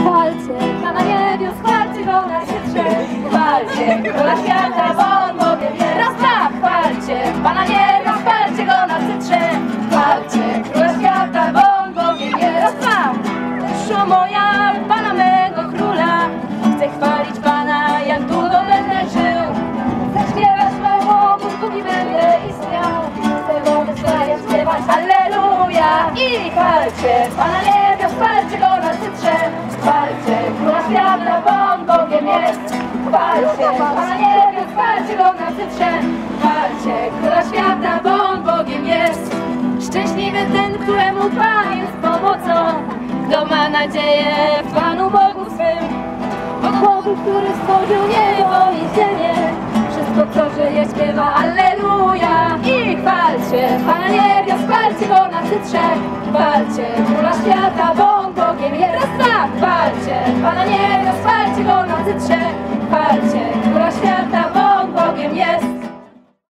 Chwalcie Pana niebios, chwalcie Go na cytrze. Chwalcie Króla świata, bo On Bogiem jest. Raz, dwa, chwalcie Pana niebios, chwalcie Go na cytrze. Chwalcie Króla świata, bo On Bogiem jest. Raz, dwa, duszo moja, Pana mego Króla. Chcę chwalić Pana, jak długo będę żył. Chcę śpiewać Memu, póki będę istniał. Chcę Go wysławiać, śpiewać Alleluja. I chwalcie Pana niebios, chwalcie Go na cytrze. Chwalcie Króla świata, bo On Bogiem jest. Chwalcie Pana niebios, chwalcie Go na cytrze. Chwalcie Króla świata, bo On Bogiem jest. Szczęśliwy ten, któremu Pan jest pomocą, kto ma nadzieję w Panu Bogu swym. Od Bogu, który stworzył niebo i ziemię, wszystko co żyje śpiewa Alleluja. I chwalcie Pana niebios, chwalcie Go na cytrze. Chwalcie Króla świata, bo On Bogiem jest. Raz, dwa, chwalcie Pana niebios, chwalcie Go na cytrze. Chwalcie Króla świata,